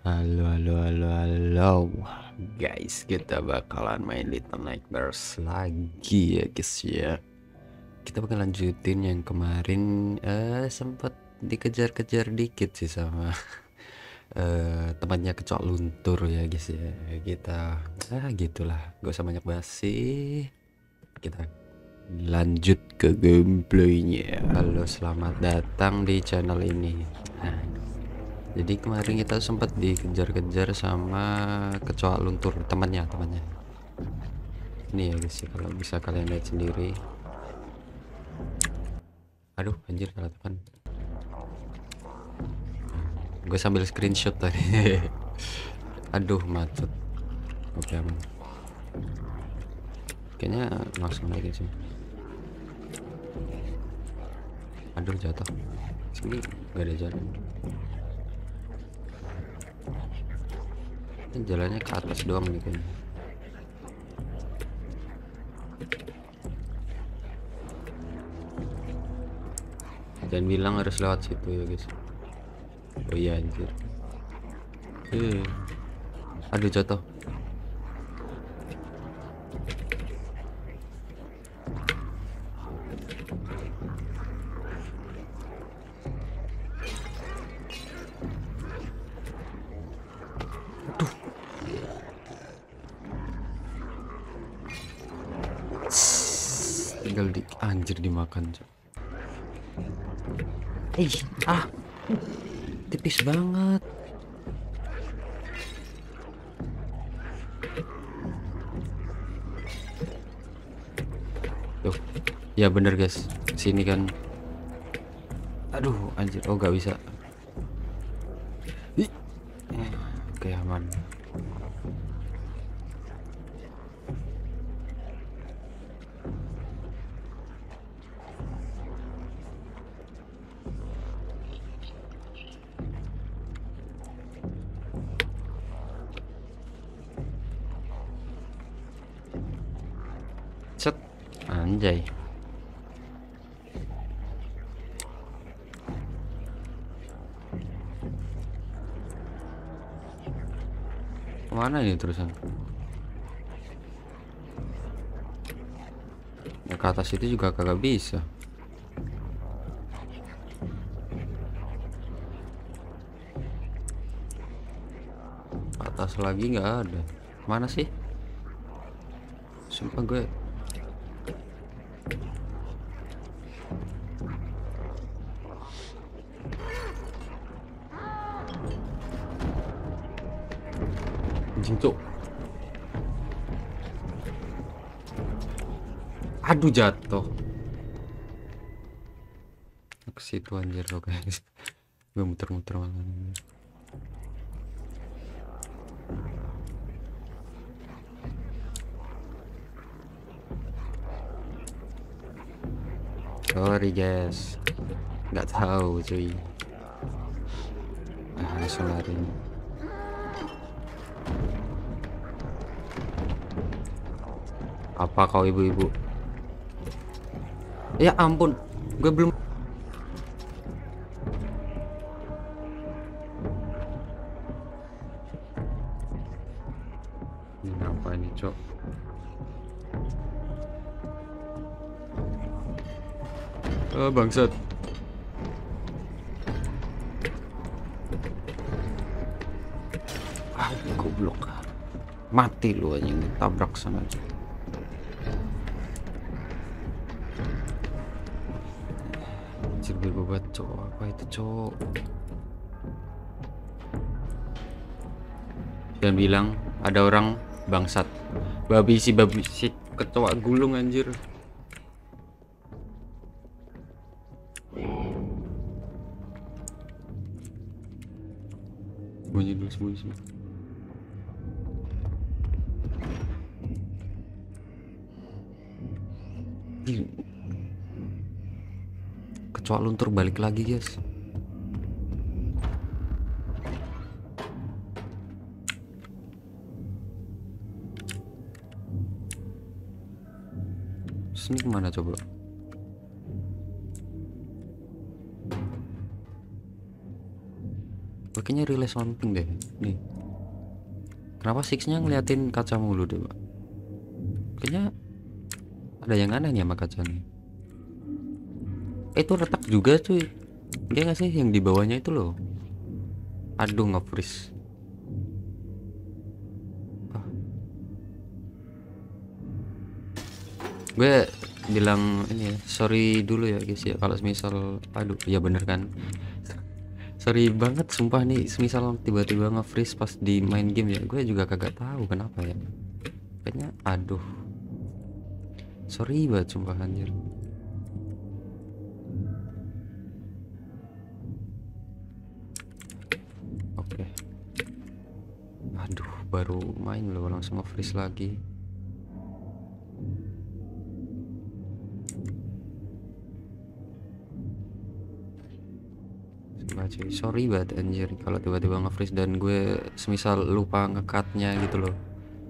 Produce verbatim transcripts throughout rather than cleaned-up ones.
Halo, halo, halo, halo, guys, kita bakalan main Little Nightmares lagi ya guys ya. Kita bakal lanjutin yang kemarin eh sempat dikejar-kejar dikit sih sama eh temannya kecoak luntur ya guys ya. Kita ah gitulah, gak usah banyak basi. Kita lanjut ke gameplaynya. Halo, selamat datang di channel ini. Nah, jadi kemarin kita sempat dikejar-kejar sama kecoak luntur, temannya temannya ini ya guys ya, kalau bisa kalian lihat sendiri. Aduh anjir, salah tekan. Gue sambil screenshot tadi. Aduh macet. Oke aman, kayaknya langsung lagi sih. Aduh jatuh, sini gak ada jalan. Ini jalannya ke atas doang nih kayaknya. Jangan bilang harus lewat situ ya guys. Oh iya anjir. Eh, aduh jatuh. Aduh. Tinggal di anjir dimakan cok. Ih, ah, tipis banget. Tuh, ya bener guys, sini kan. Aduh anjir, oh gak bisa. Ih, oke aman. Set, anjay. Kemana ini terusan? Ya, ke atas itu juga kagak bisa. Ke atas lagi nggak ada. Mana sih? Sumpah gue. Anjing cuk. Aduh jatuh. Ke situ anjir lo guys. Gue muter-muter malah. Sorry guys, nggak tahu cuy. Ah, langsung lari. Apa kau ibu-ibu? Ya ampun, gue belum. Ini apa ini cok? Oh, bangsat. Ah, goblok. Mati lu anjing, ditabrak sana aja. Anjir bego banget cok, apa itu cok? Dan bilang ada orang bangsat. Babi si babi si kecoa gulung anjir. Sembunyi dulu, sembunyi sembunyi. Ih, kecoa luntur balik lagi guys. Sini kemana coba? Gue kayaknya relay something deh nih. Kenapa Six-nya ngeliatin kaca mulu deh, Pak? Kayaknya ada yang aneh nih sama kaca nih. Eh, itu retak juga cuy. Dia nggak sih yang di bawahnya itu loh. Aduh, nge-freeze. Ah. Gue bilang ini ya, sorry dulu ya guys ya kalau misal, aduh ya bener kan. Sorry banget sumpah nih, semisal tiba-tiba nge-freeze pas di main game ya, gue juga kagak tahu kenapa ya. Kayaknya aduh. Sorry banget sumpah anjir. Oke. Aduh, baru main loh langsung nge-freeze lagi. Cuy, sorry banget anjir kalau tiba-tiba nge-freeze dan gue semisal lupa ngekatnya gitu loh.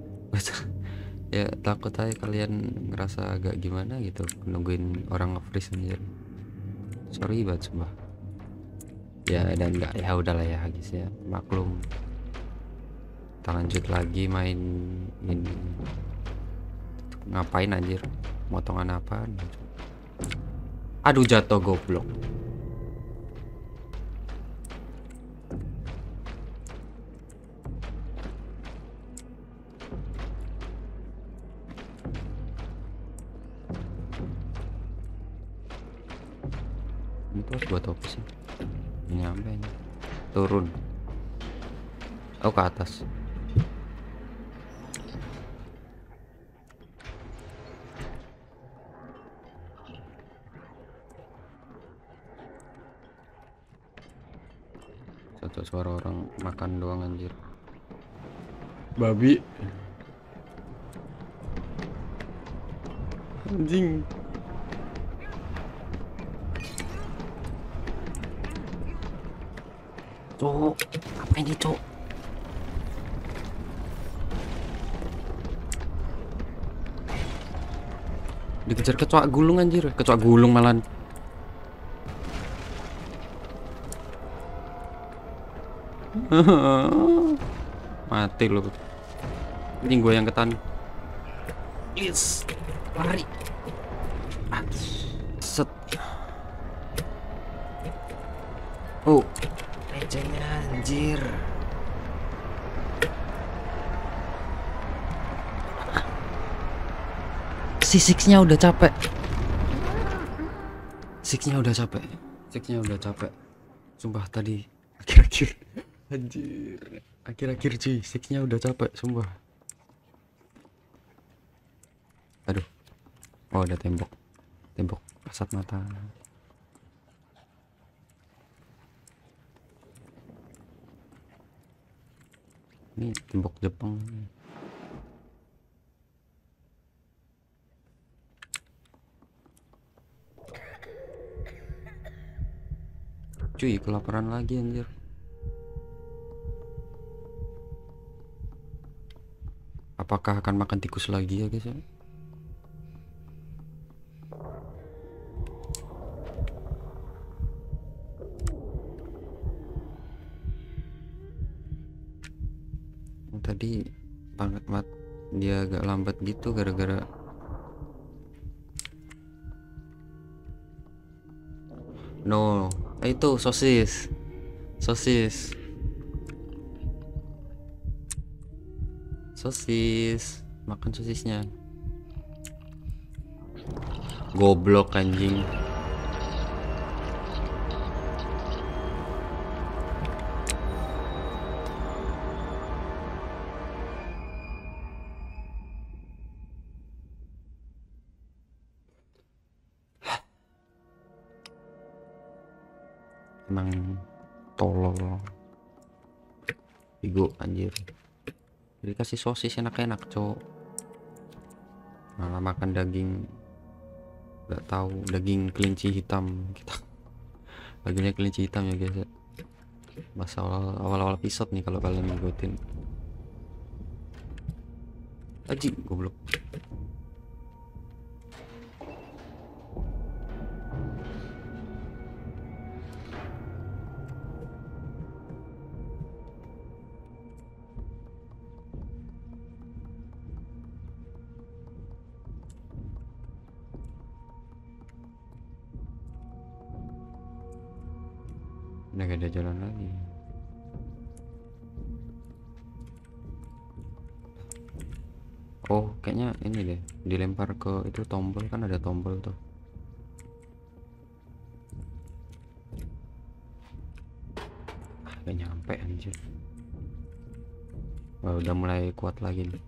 Ya takut aja kalian ngerasa agak gimana gitu nungguin orang nge-freeze anjir. Sorry banget sumpah. Ya dan enggak, ya udahlah ya guys ya, maklum. Kita lanjut lagi main ini. Ngapain anjir? Motongan apaan? Aduh, jatuh goblok. Itu harus buat apa sih? Nyampe ini. Turun. Oh, ke atas. Satu suara orang makan doang anjir. Babi. Anjing. Cok, apa ini cok? Dikejar kecoak gulung anjir, kecoak gulung malan. Mati lo. Ini gue yang ketan. Yes, lari. Set. Oh, recehnya anjir. Si Six-nya udah capek. Six-nya udah capek. Six-nya udah capek. Sumpah tadi akhir-akhir anjir. Akhir-akhir cuy, Six-nya udah capek sumpah. Aduh. Oh, ada tembok. Tembok kasat mata. Ini tembok Jepang. Cuy, kelaparan lagi anjir. Apakah akan makan tikus lagi ya guys ya? Tadi banget mat dia agak lambat gitu gara-gara no eh, itu sosis sosis sosis makan sosisnya. Goblok anjing. Emang tolol Igo anjir. Jadi kasih sosis enak-enak cok, malah makan daging nggak tahu daging kelinci hitam kita. Dagingnya kelinci hitam ya guys ya. Masa awal-awal episode nih kalau kalian ngikutin. Aji goblok. Udah gak ada jalan lagi. Oh kayaknya ini deh, dilempar ke itu tombol, kan ada tombol tuh. Ah, gak nyampe anjir. Wah, udah mulai kuat lagi nih.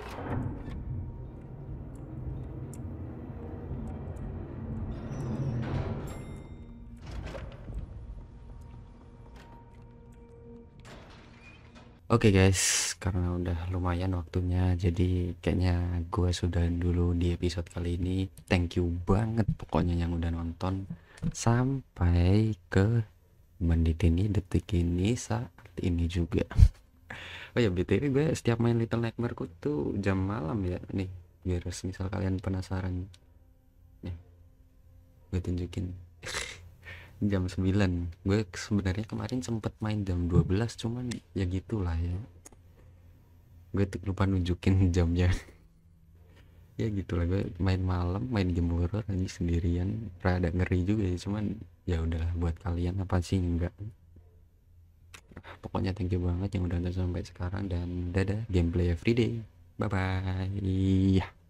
Oke guys, karena udah lumayan waktunya, jadi kayaknya gue sudah dulu di episode kali ini. Thank you banget pokoknya yang udah nonton sampai ke menit ini, detik ini, saat ini juga. Oh ya, B T W gue setiap main Little Nightmare ku tuh jam malam ya. Nih, biar misal kalian penasaran. Nih, gue tunjukin. Jam sembilan. Gue sebenarnya kemarin sempet main jam dua belas, cuman ya gitulah ya. Gue tuh lupa nunjukin jamnya. Ya gitulah, gue main malam, main game horror aja sendirian. Rada ngeri juga ya, cuman ya udahlah, buat kalian apa sih enggak. Pokoknya thank you banget yang udah nonton sampai sekarang, dan dadah gameplay everyday. Bye bye.